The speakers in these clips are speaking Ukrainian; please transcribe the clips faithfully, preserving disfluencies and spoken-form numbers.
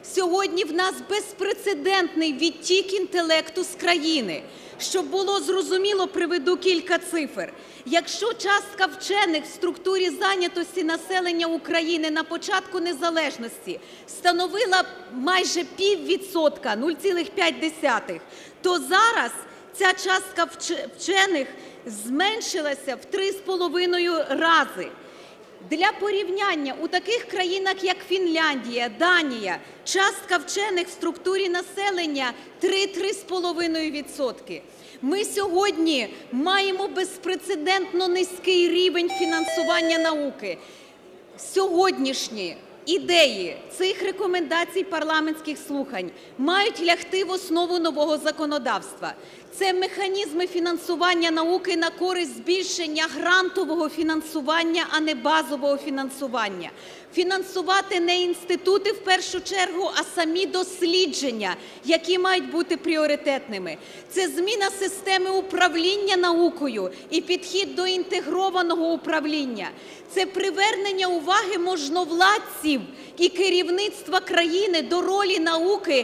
Сьогодні в нас безпрецедентний відтік інтелекту з країни. Щоб було зрозуміло, приведу кілька цифр. Якщо частка вчених в структурі зайнятості населення України на початку незалежності становила майже піввідсотка, нуль цілих п'ять десятих, то зараз ця частка вчених зменшилася в три з половиною рази. Для порівняння, у таких країнах, як Фінляндія, Данія, частка вчених в структурі населення три - три з половиною відсотки. Ми сьогодні маємо безпрецедентно низький рівень фінансування науки. Сьогоднішні ідеї цих рекомендацій парламентських слухань мають лягти в основу нового законодавства. Це механізми фінансування науки на користь збільшення грантового фінансування, а не базового фінансування. Фінансувати не інститути в першу чергу, а самі дослідження, які мають бути пріоритетними. Це зміна системи управління наукою і підхід до інтегрованого управління. Це привернення уваги можновладців і керівництва країни до ролі науки.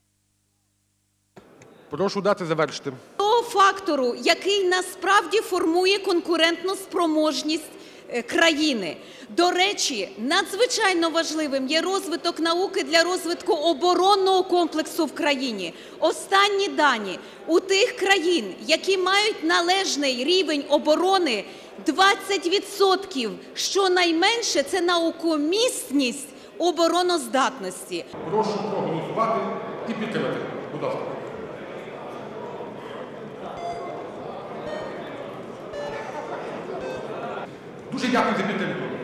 Прошу дати завершити. Того фактору, який насправді формує конкурентну спроможність країни. До речі, надзвичайно важливим є розвиток науки для розвитку оборонного комплексу в країні. Останні дані. У тих країн, які мають належний рівень оборони, двадцять відсотків, щонайменше, це наукомісність обороноздатності. Прошу проголосувати і підтримати. Будь ласка. Дуже дякую за підтримку.